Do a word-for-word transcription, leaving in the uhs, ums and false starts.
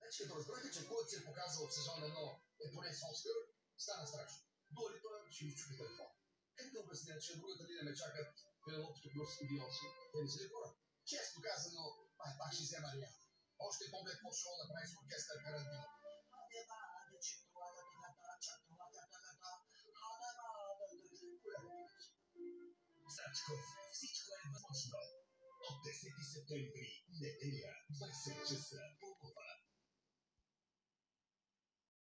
Значи като разбраха, че който се е показал в сезон едно е поне с Оскар, стана страшно. Дори той ще ми чупи телефон. Как да обясня, че другата линия ме чакат Пенелопето Крус и Бионси? Те не са ли хора? Често казано, пак, пак ще взема Риана. Още помня какво шоу направи с оркестър Карантино. Сачков, всичко е възможно. От десети септември, неделя, двайсет часа, по